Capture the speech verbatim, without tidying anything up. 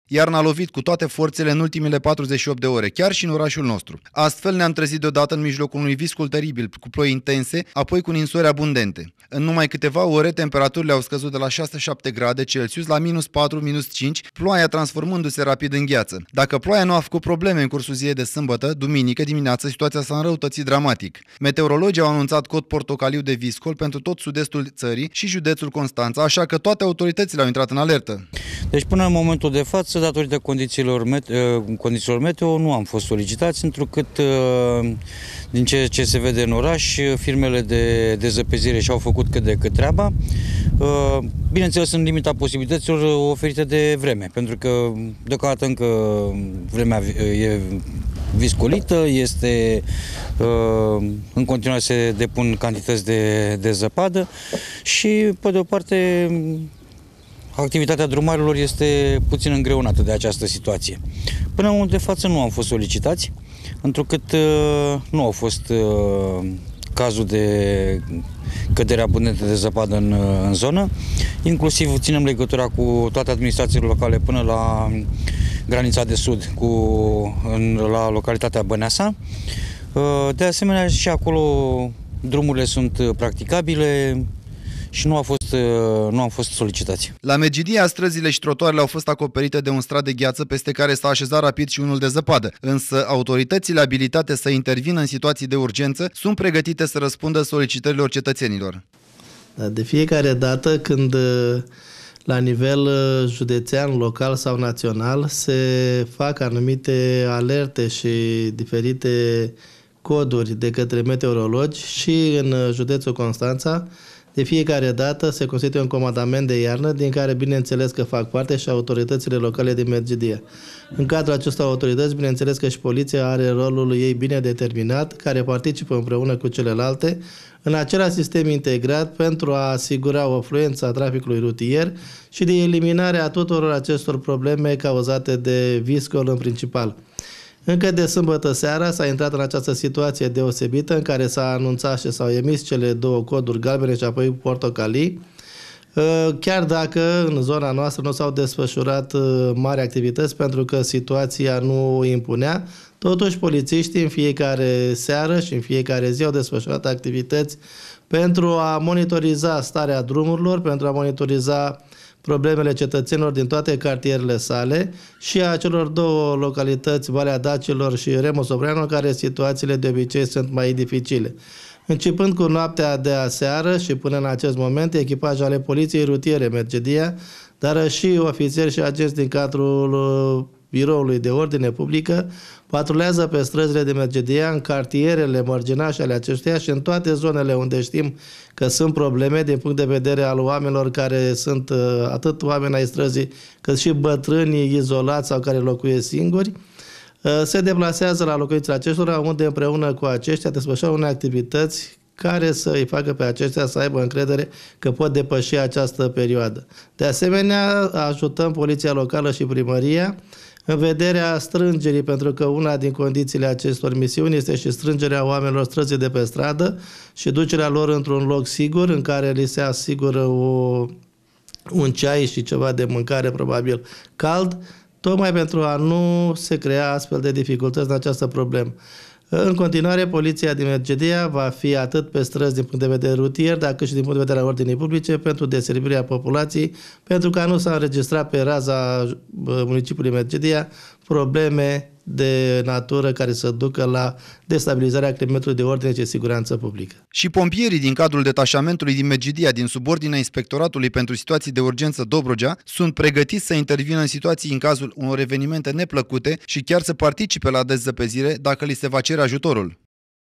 Iarna a lovit cu toate forțele în ultimele patruzeci și opt de ore, chiar și în orașul nostru. Astfel ne-am trezit deodată în mijlocul unui viscol teribil, cu ploi intense, apoi cu ninsori abundente. În numai câteva ore, temperaturile au scăzut de la șase șapte grade Celsius la minus patru minus cinci, ploaia transformându-se rapid în gheață. Dacă ploaia nu a făcut probleme în cursul zilei de sâmbătă, duminică dimineață situația s-a înrăutățit dramatic. Meteorologii au anunțat cod portocaliu de viscol pentru tot sud-estul țării și județul Constanța, așa că toate autoritățile au intrat în alertă. Deci până în momentul de față, datorită condițiilor meteo, condițiilor meteo, nu am fost solicitați, întrucât din ce, ce se vede în oraș, firmele de dezăpezire și-au făcut cât de cât treaba, bineînțeles în limita posibilităților oferite de vreme, pentru că deocamdată încă vremea e viscolită, este, în continuare se depun cantități de, de zăpadă și, pe de o parte, activitatea drumarilor este puțin îngreunată de această situație. Până în momentul de față nu am fost solicitați, întrucât nu au fost cazul de cădere abundentă de zăpadă în, în zonă. Inclusiv ținem legătura cu toate administrațiile locale până la granița de sud, cu, în, la localitatea Băneasa. De asemenea, și acolo drumurile sunt practicabile și nu, a fost, nu am fost solicitați. La Medgidia, străzile și trotuarele au fost acoperite de un strat de gheață peste care s-a așezat rapid și unul de zăpadă, însă autoritățile abilitate să intervină în situații de urgență sunt pregătite să răspundă solicitărilor cetățenilor. De fiecare dată când la nivel județean, local sau național se fac anumite alerte și diferite coduri de către meteorologi și în județul Constanța, de fiecare dată se constituie un comandament de iarnă, din care bineînțeles că fac parte și autoritățile locale din Medgidia. În cadrul acestor autorități, bineînțeles că și poliția are rolul ei bine determinat, care participă împreună cu celelalte în același sistem integrat pentru a asigura o fluență a traficului rutier și de eliminarea tuturor acestor probleme cauzate de viscol în principal. Încă de sâmbătă seara s-a intrat în această situație deosebită în care s-a anunțat și s-au emis cele două coduri galbene și apoi portocalii, chiar dacă în zona noastră nu s-au desfășurat mari activități pentru că situația nu impunea, totuși polițiștii în fiecare seară și în fiecare zi au desfășurat activități pentru a monitoriza starea drumurilor, pentru a monitoriza problemele cetățenilor din toate cartierele sale și a celor două localități, Valea Dacilor și Remus-Obreanu, în care situațiile de obicei sunt mai dificile. Începând cu noaptea de aseară și până în acest moment, echipaje ale Poliției Rutiere Medgidia, dar și ofițeri și agenți din cadrul Biroului de Ordine Publică, patrulează pe străzile de Medgidia, în cartierele mărginașe ale acestuia și în toate zonele unde știm că sunt probleme din punct de vedere al oamenilor care sunt atât oameni ai străzii, cât și bătrâni izolați sau care locuiesc singuri, se deplasează la locuințele acestora, unde împreună cu aceștia desfășoară unele activități care să îi facă pe aceștia să aibă încredere că pot depăși această perioadă. De asemenea, ajutăm Poliția Locală și Primăria în vederea strângerii, pentru că una din condițiile acestor misiuni este și strângerea oamenilor străzii de pe stradă și ducerea lor într-un loc sigur, în care li se asigură o, un ceai și ceva de mâncare, probabil cald, tocmai pentru a nu se crea astfel de dificultăți în această problemă. În continuare, poliția din Medgidia va fi atât pe străzi din punct de vedere rutier, dar cât și din punct de vedere al ordinii publice pentru deservirea populației, pentru ca nu s-a înregistrat pe raza municipiului Medgidia probleme de natură care să ducă la destabilizarea climatului de ordine și siguranță publică. Și pompierii din cadrul detașamentului din Medgidia, din subordinea Inspectoratului pentru Situații de Urgență Dobrogea, sunt pregătiți să intervină în situații în cazul unor evenimente neplăcute și chiar să participe la dezăpezire dacă li se va cere ajutorul.